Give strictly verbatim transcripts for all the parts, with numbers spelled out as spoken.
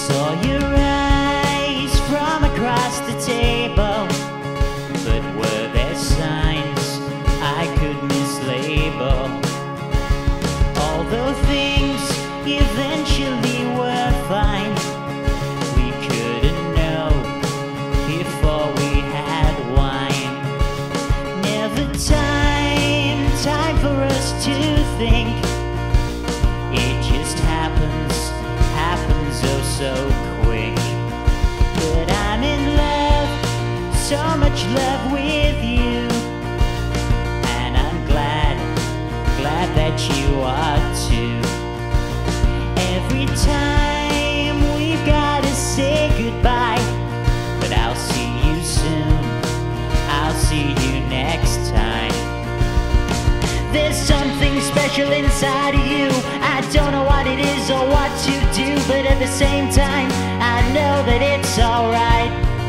Saw your eyes from across the table, but were there signs I could mislabel? Although things eventually were fine, we couldn't know before we had wine. Never time, time for us to think. It just happens, happens oh so quick. But I'm in love, so much love with you, and I'm glad, glad that you are too. Every time we've gotta say goodbye, but I'll see you soon, I'll see you next time. There's something special inside of you. I don't know what it is or what to do, but at the same time I know that it's alright.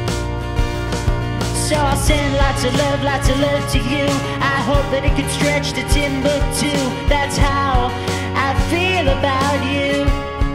So I'll send lots of love, lots of love to you. I hope that it could stretch to Timbuktu. That's how I feel about you.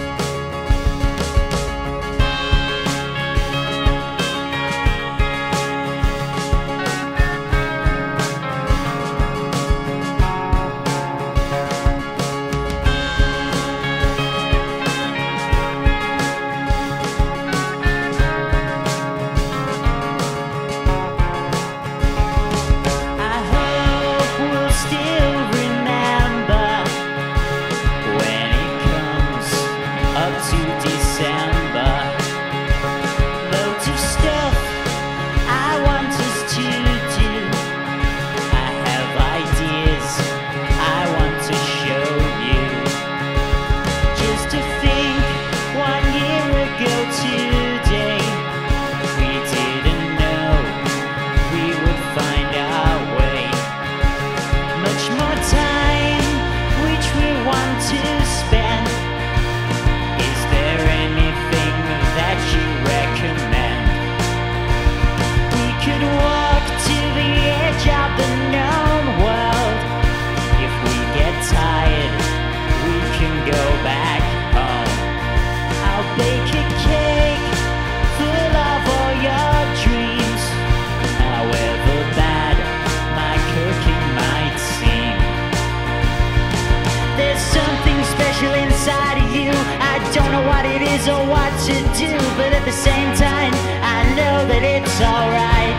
Or what to do, but at the same time I know that it's alright.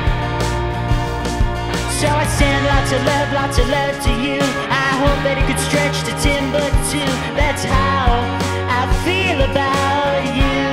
So I send lots of love, lots of love to you. I hope that it could stretch to Timbuktu. That's how I feel about you.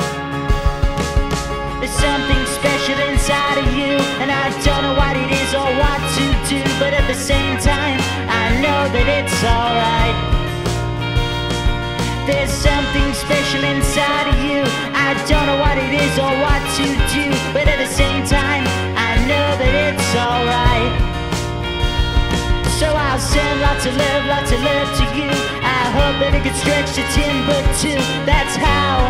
There's something special inside of you, and I don't know what it is or what to do, but at the same time I know that it's alright. There's something special inside of you. I don't know what it is or what to do, but at the same time I know that it's alright. So I'll send lots of love, lots of love to you. I hope that it could stretch to Timbuktu. That's how